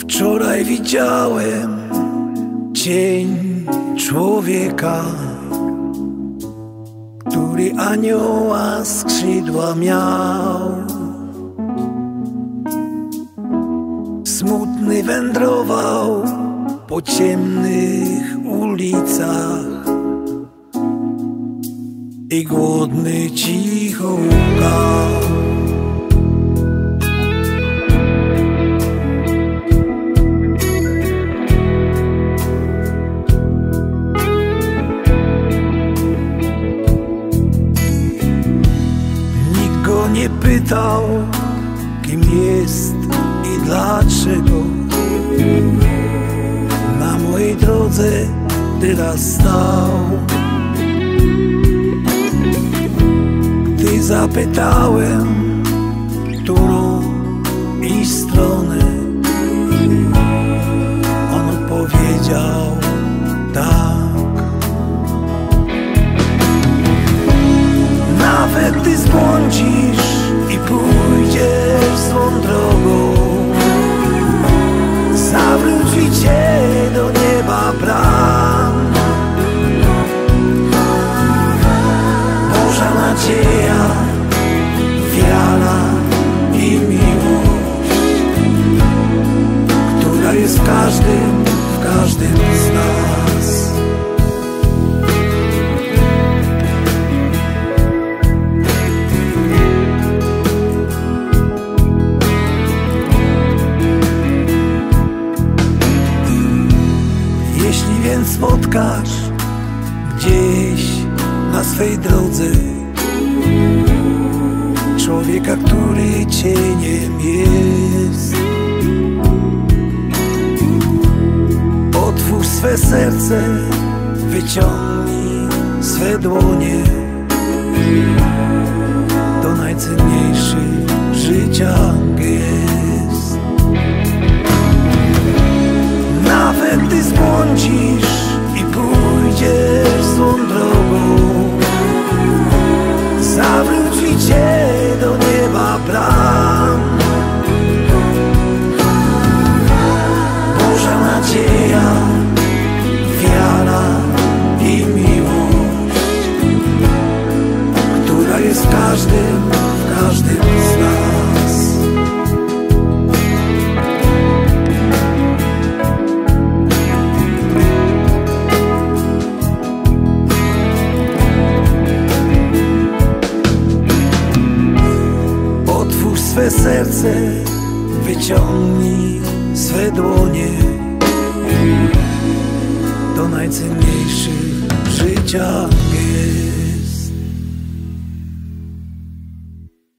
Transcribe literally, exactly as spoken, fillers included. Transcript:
Wczoraj widziałem cień człowieka, który anioła skrzydła miał. Smutny wędrował po ciemnych ulicach i głodny cicho łkał. Nikt go nie pytał, kim jest i dlaczego na mojej drodze teraz stał. Gdy zapytałem, którą i stronę, on odpowiedział tak. Nawet gdy zbłądzisz i pójdziesz złą drogą, zawróci cię do nieba bram. Boża nadzieja, wiara i miłość, która jest w każdym, w każdym z nas. Jeśli więc spotkasz gdzieś na swej drodze człowieka, który cieniem jest, otwórz swe serce, wyciągnij swe dłonie. To najcenniejszy życia gest. Nawet gdy zbłądzisz i pójdziesz złą drogą, zawróci cię do nieba bram. Boża nadzieja, wiara i miłość, która jest w każdym, w każdym z nas. Swe serce, wyciągnij swe dłonie. To najcenniejszy życia gest.